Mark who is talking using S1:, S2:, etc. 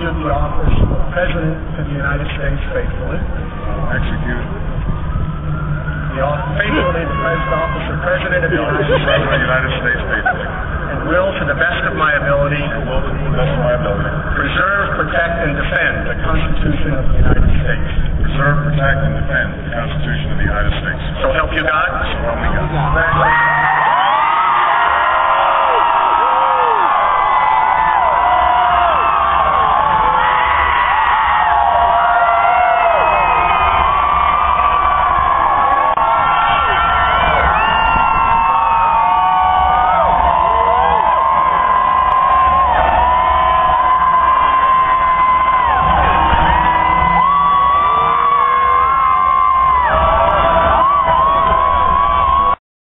S1: execute the office of President of the United States faithfully.
S2: Execute.
S1: Faithfully the office of President of the
S2: United States faithfully.
S1: And will, to the best of my ability, preserve, protect, and defend the Constitution of the United States.
S2: Preserve, protect, and defend the Constitution of the United States.
S1: So help you God.
S2: So help me God.
S1: Congratulations.